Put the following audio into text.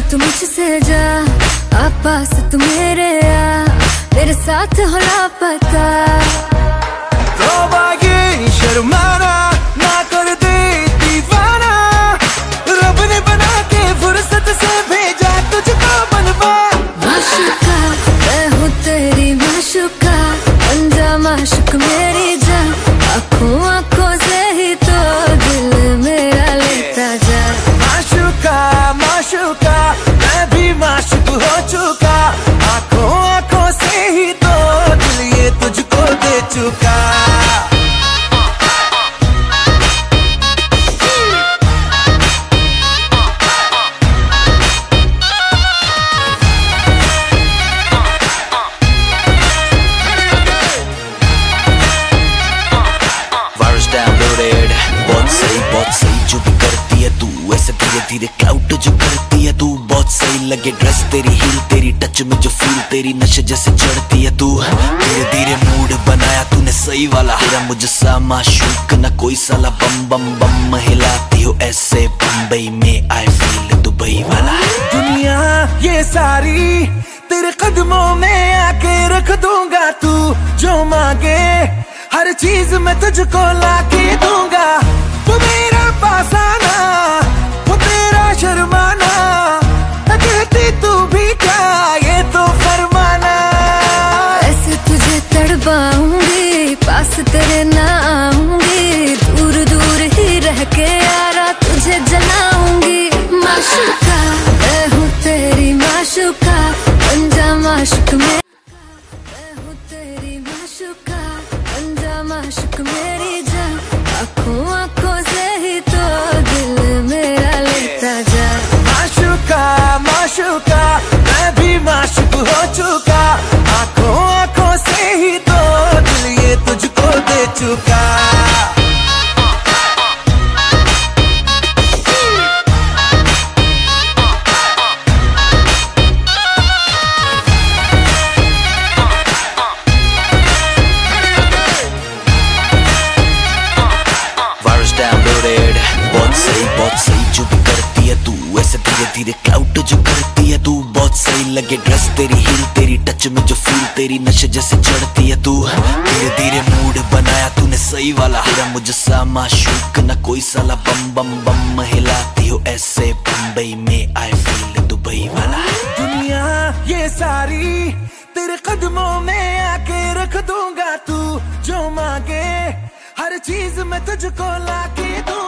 तू मुझसे जा, आप पास तू मेरे आ, मेरे साथ हो लापता। तो बागी शर्माना ना कर दे दीवाना, रब ने बना के फुर्सत से भेजा तुझको बनवा। माशूका मैं हूँ तेरी माशूका, बन जा माशूक मेरी जान, आँखों आँखों से ही तो दिल मेरा लेता जा। माशूका माशूका मैं भी माशूक हो चुका, आँखों आँखों से ही तो दिल ये तुझको दे चुका। बहुत सही जो भी करती है तू, ऐसे धीरे धीरे क्लाउड जो करती है तू। बहुत सही लगे ड्रेस तेरी, हील तेरी, टच में जो फील तेरी, नशे जैसे चढ़ती है तू। धीरे धीरे मूड बनाया तूने सही वाला, तेरा मुझसा माशूक न कोई साला। बम बम बम हिलाती हो ऐसे बम्बई में, आई फील दुबई वाला। दुनिया ये सारी तेरे कदमों में आके रख दूंगा, तू जो मांगे हर चीज मैं तुझको लाके दूंगा। तू मेरा पास आना, वो तेरा शर्माना, कहती तू भी क्या ये तो फरमाना। ऐसे तुझे तड़पाऊंगी, पास तेरे ना आऊंगी, दूर दूर ही रह के यारा तुझे जलाऊंगी। माशूका मैं हूँ तेरी माशूका, बन जा माशूक मैं हूँ तेरी माशूका, बन जा माशूक मेरी जान, आँखों आँखों से ही तो दिल मेरा लेता जा। माशूका माशूका मैं भी माशूक हो चुका, आँखों आँखों से ही तो दिल ये तुझको दे चुका। बहुत सही जो भी करती है तू, ऐसे धीरे धीरे क्लाउड जो करती है तू। बहुत सही लगे ड्रेस तेरी, हील तेरी, टच में जो फील तेरी, नशे जैसे चढ़ती है तू। धीरे धीरे मूड बनाया तूने सही वाला, तेरा मुझसा माशूक न कोई साला। बम बम बम हिलाती हो ऐसे बम्बई में, आई फील दुबई वाला। दुनिया ये सारी तेरे कदमों में आके रख दूंगा, तू जो मांगे हर चीज मैं तुझको लाके दूंगा।